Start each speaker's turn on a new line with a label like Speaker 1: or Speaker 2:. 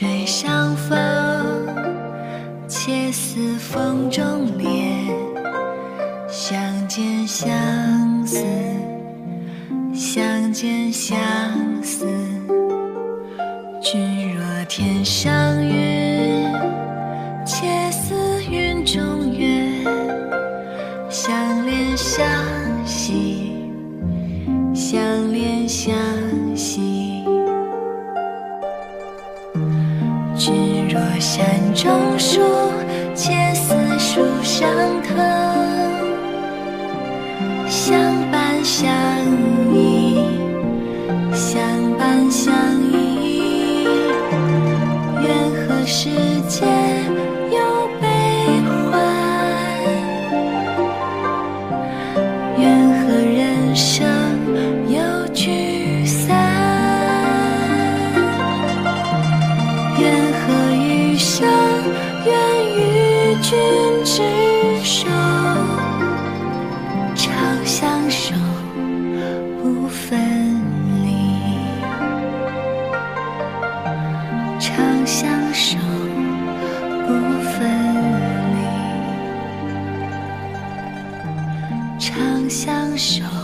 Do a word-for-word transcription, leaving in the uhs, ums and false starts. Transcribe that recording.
Speaker 1: 水相逢，且似风中莲。相见相思，相见相思。君若天上月，且似云中月。相恋相惜，相恋相惜。君若山中树，且似树上藤。相伴相依，相伴相依。愿何世间有悲欢，愿何人生有聚散。愿何余生，愿与君执手，长相守不分离，长相守不分离，长相守。